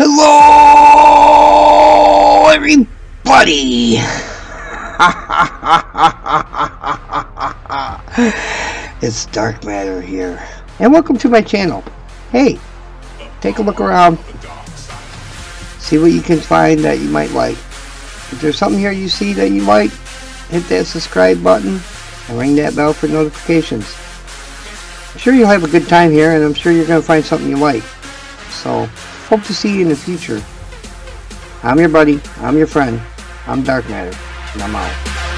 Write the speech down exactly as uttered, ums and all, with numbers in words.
Hello, everybody! It's Dark Matter here, and welcome to my channel. Hey, take a look around, see what you can find that you might like. If there's something here you see that you like, hit that subscribe button and ring that bell for notifications. I'm sure you'll have a good time here, and I'm sure you're going to find something you like. So, hope to see you in the future. I'm your buddy, I'm your friend, I'm Dark Matter, and I'm out.